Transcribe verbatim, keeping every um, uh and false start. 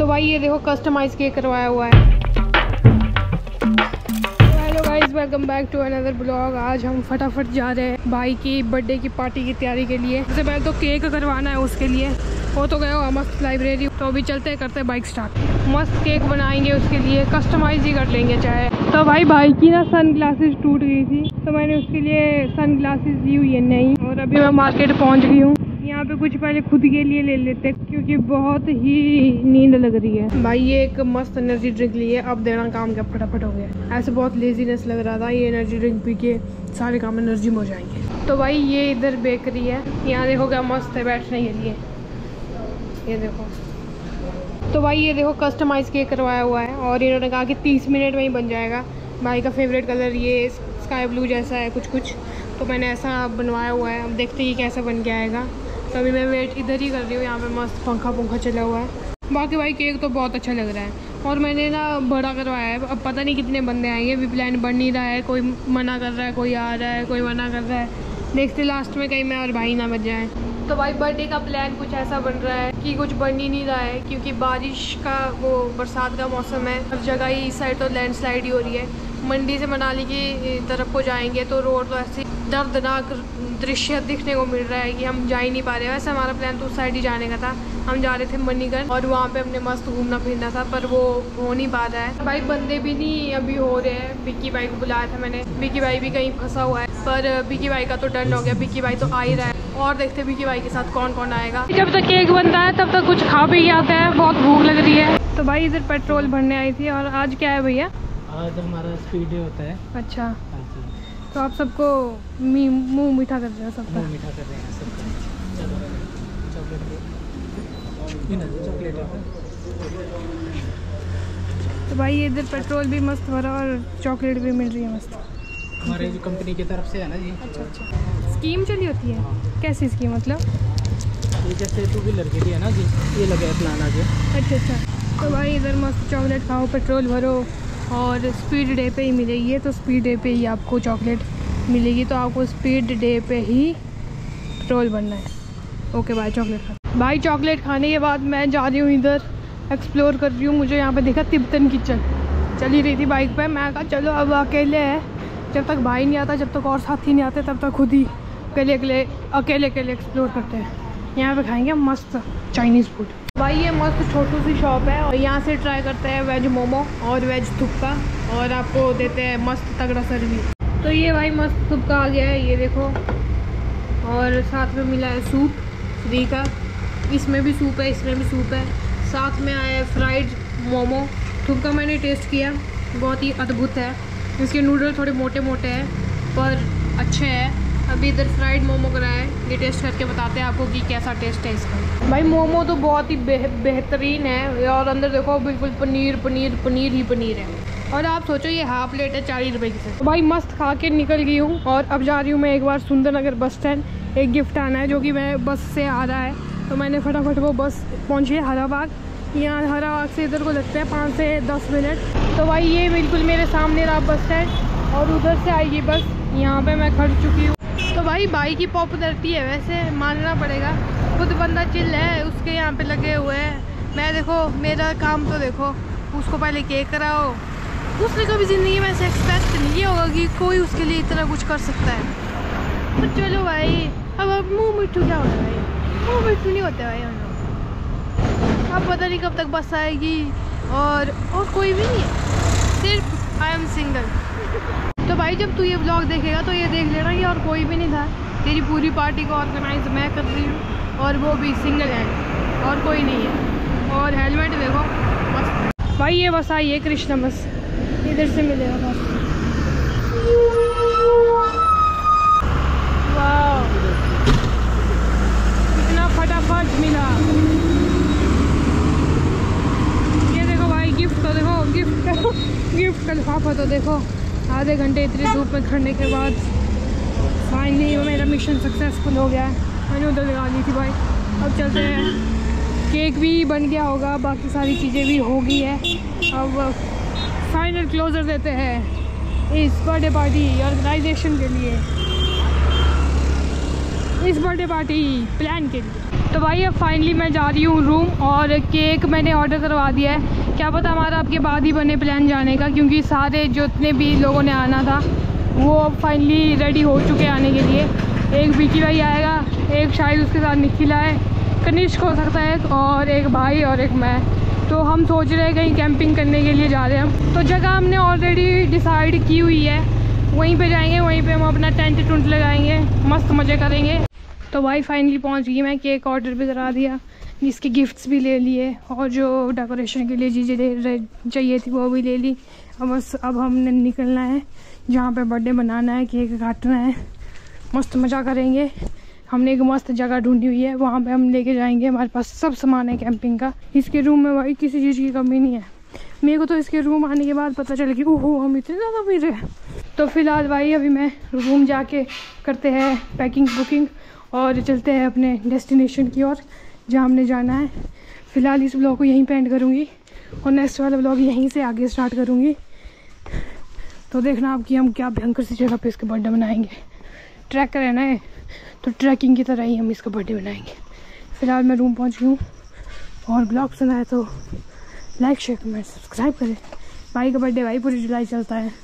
तो भाई ये देखो कस्टमाइज केक करवाया हुआ है। Hello guys, welcome back to another blog. आज हम फटाफट जा रहे हैं भाई की बर्थडे की पार्टी की तैयारी के लिए। सबसे पहले तो केक करवाना है, उसके लिए वो तो गया मस्त लाइब्रेरी। तो अभी चलते हैं, करते हैं बाइक स्टार्ट। मस्त केक बनाएंगे, उसके लिए कस्टमाइज ही कर लेंगे चाहे। तो भाई भाई की ना सन ग्लासेस टूट गई थी, तो मैंने उसके लिए सन ग्लासेस ली हुई है नई। और अभी मैं मार्केट पहुंच गई हूँ। यहाँ पे कुछ पहले खुद के लिए ले लेते क्योंकि बहुत ही नींद लग रही है। भाई ये एक मस्त एनर्जी ड्रिंक ली है, अब देना काम का फटाफट हो गया। ऐसे बहुत लेजीनेस लग रहा था, ये एनर्जी ड्रिंक पी के सारे काम एनर्जी में हो जाएंगे। तो भाई ये इधर बेकरी है, यहाँ देखो क्या मस्त है बैठने के लिए। ये देखो, तो भाई ये देखो कस्टमाइज केक करवाया हुआ है और इन्होंने कहा कि तीस मिनट में ही बन जाएगा। भाई का फेवरेट कलर ये स्काई ब्लू जैसा है कुछ कुछ, तो मैंने ऐसा बनवाया हुआ है। अब देखते ही कैसा बन के आएगा। तो अभी मैं वेट इधर ही कर रही हूँ, यहाँ पे मस्त पंखा पंखा चला हुआ है। बाकी भाई केक तो बहुत अच्छा लग रहा है और मैंने ना बड़ा करवाया है। अब पता नहीं कितने बंदे आएंगे, अभी प्लान बन नहीं रहा है। कोई मना कर रहा है, कोई आ रहा है, कोई मना कर रहा है। देखते लास्ट में कहीं मैं और भाई ना बच जाए। तो भाई बर्थडे का प्लान कुछ ऐसा बन रहा है कि कुछ बन ही नहीं रहा है, क्योंकि बारिश का वो बरसात का मौसम है। हर जगह ही इस साइड तो लैंडस्लाइड ही हो रही है। मंडी से मनाली की तरफ को जाएंगे तो रोड तो ऐसे दर्दनाक दृश्य दिखने को मिल रहा है कि हम जा ही नहीं पा रहे हैं। वैसे हमारा प्लान तो उस साइड ही जाने का था, हम जा रहे थे मणिगढ़ और वहाँ पे हमने मस्त घूमना फिरना था, पर वो हो नहीं पा रहा है। भाई बंदे भी नहीं अभी हो रहे हैं। बिक्की भाई को बुलाया था मैंने, बिक्की भाई भी कहीं फंसा हुआ है, पर बिक्की भाई का तो डन हो गया। बिक्की भाई तो आ ही रहा है और देखते बिक्की भाई के साथ कौन कौन आएगा। जब तक केक बनता है तब तक कुछ खा पी आता है, बहुत भूख लग रही है। तो भाई इधर पेट्रोल भरने आई थी। और आज क्या है भैया? आज हमारा स्पीड डे होता है। अच्छा, तो आप सबको मुंह मीठा कर रहे हैं, सबका मुंह मीठा कर रहे हैं सबका। चॉकलेट है। तो भाई ये इधर पेट्रोल भी मस्त भरा और चॉकलेट भी मिल रही है मस्त, हमारे जो कंपनी की तरफ से है ना जी। अच्छा अच्छा, स्कीम चली होती है। कैसी स्कीम मतलब? ये जैसे टू व्हीलर के लिए है ना जी, ये लगे है प्लान आगे। अच्छा अच्छा। तो भाई इधर मस्त चॉकलेट खाओ, पेट्रोल भरो और स्पीड डे पे ही मिलेगी है। तो स्पीड डे पे ही आपको चॉकलेट मिलेगी, तो आपको स्पीड डे पे ही पेट्रोल भरना है। ओके भाई, चॉकलेट खा। भाई चॉकलेट खाने के बाद मैं जा रही हूँ इधर एक्सप्लोर कर रही हूँ। मुझे यहाँ पे देखा तिब्बतन किचन, चली रही थी बाइक पे। मैं कहा चलो अब अकेले है, जब तक भाई नहीं आता, जब तक और साथी नहीं आते, तब तक खुद ही अकेले अकेले अकेले अकेले एक्सप्लोर करते हैं। यहाँ पे खाएंगे मस्त चाइनीज़ फूड। भाई ये मस्त छोटू सी शॉप है और यहाँ से ट्राई करते हैं वेज मोमो और वेज थुक्का, और आपको देते हैं मस्त तगड़ा सर्विस। तो ये भाई मस्त थुक्का आ गया है, ये देखो। और साथ में मिला है सूप फ्री का, इसमें भी सूप है, इसमें भी सूप है। साथ में आया है फ्राइड मोमो। थुक्का मैंने टेस्ट किया, बहुत ही अद्भुत है। इसके नूडल थोड़े मोटे मोटे हैं पर अच्छे हैं। अभी इधर फ्राइड मोमो कराया है, ये टेस्ट करके बताते हैं आपको कि कैसा टेस्ट है इसका। भाई मोमो तो बहुत ही बेह, बेहतरीन है और अंदर देखो बिल्कुल पनीर पनीर पनीर ही पनीर है। और आप सोचो ये हाफ प्लेट है चालीस रुपये की से। तो भाई मस्त खा के निकल गई हूँ और अब जा रही हूँ मैं एक बार सुंदरनगर बस स्टैंड। एक गिफ्ट आना है जो कि मैं बस से आ रहा है, तो मैंने फटाफट वो बस पहुँची है हराबाग। यहाँ हराबाग से इधर को लगता है पाँच से दस मिनट। तो भाई ये बिल्कुल मेरे सामने रहा बस स्टैंड और उधर से आएगी बस। यहाँ पे मैं खड़ चुकी हूँ। तो भाई भाई की पॉपुलरिटी है, वैसे मानना पड़ेगा। खुद बंदा चिल है, उसके यहाँ पे लगे हुए हैं। मैं देखो मेरा काम तो देखो, उसको पहले केक कराओ। उसने कभी ज़िंदगी में ऐसे एक्सपेक्ट नहीं किया होगा कि कोई उसके लिए इतना कुछ कर सकता है। तो चलो भाई, अब अब मुँह मिट्ठू क्या होता है भाई? मुँह मिट्ठू नहीं होते भाई हम लोग। अब पता नहीं कब तक बस आएगी और और कोई भी नहीं है, सिर्फ आई एम सिंगल। तो भाई जब तू ये ब्लॉग देखेगा तो ये देख लेना कि और कोई भी नहीं था। तेरी पूरी पार्टी को ऑर्गेनाइज मैं कर रही हूँ और वो भी सिंगल हैंड, और कोई नहीं है। और हेलमेट देखो बस। भाई ये बस आई है कृष्णा बस, इधर से मिलेगा बस। वाह इतना फटाफट मिला। ये देखो भाई गिफ्ट तो देखो, गिफ्ट का गिफ्ट का लिफाफा तो देखो। आधे घंटे इतनी धूप में खड़ने के बाद फाइनली मेरा मिशन सक्सेसफुल हो गया है। मैंने उधर लगा ली थी भाई। अब चलते हैं, केक भी बन गया होगा, बाकी सारी चीज़ें भी हो गई है। अब फाइनल क्लोजर देते हैं इस बर्थडे पार्टी ऑर्गेनाइजेशन के लिए, इस बर्थडे पार्टी प्लान के लिए। तो भाई अब फाइनली मैं जा रही हूँ रूम, और केक मैंने ऑर्डर करवा दिया है। क्या पता हमारा आपके बाद ही बने प्लान जाने का, क्योंकि सारे जितने भी लोगों ने आना था वो फाइनली रेडी हो चुके हैं आने के लिए। एक विकी भाई आएगा, एक शायद उसके साथ निखिला है, कनिष्क हो सकता है, और एक भाई और एक मैं। तो हम सोच रहे हैं कहीं कैंपिंग करने के लिए जा रहे हैं हम। तो जगह हमने ऑलरेडी डिसाइड की हुई है, वहीं पे जाएंगे, वहीं पे हम अपना टेंट टुंट लगाएंगे, मस्त मज़े करेंगे। तो भाई फाइनली पहुंच गई मैं, केक ऑर्डर भी करा दिया, जिसके गिफ्ट्स भी ले लिए, और जो डेकोरेशन के लिए चीज़ें चाहिए थी वो भी ले ली। अब बस अब हमने निकलना है जहाँ पे बर्थडे बनाना है, केक काटना है, मस्त मज़ा करेंगे। हमने एक मस्त जगह ढूंढी हुई है, वहाँ पे हम लेके जाएंगे। हमारे पास सब सामान है कैंपिंग का। इसके रूम में भाई किसी चीज़ की कमी नहीं है। मेरे को तो इसके रूम आने के बाद पता चला कि ओहो हम इतने ज़्यादा अमीर हैं। तो फिलहाल भाई अभी मैं रूम जाके करते हैं पैकिंग बुकिंग, और चलते हैं अपने डेस्टिनेशन की ओर जहाँ हमने जाना है। फ़िलहाल इस ब्लॉग को यहीं पे एंड करूँगी, और नेक्स्ट वाला ब्लॉग यहीं से आगे स्टार्ट करूँगी। तो देखना आप कि हम क्या भयंकर सी जगह पे इसका बर्थडे मनाएंगे। ट्रैक रहना है तो ट्रैकिंग की तरह ही हम इसका बर्थडे मनाएंगे। फ़िलहाल मैं रूम पहुँच गई हूँ, और ब्लॉग सुना है तो लाइक शेयर कमेंट सब्सक्राइब करें। भाई का बर्थडे भाई पूरी जुलाई चलता है।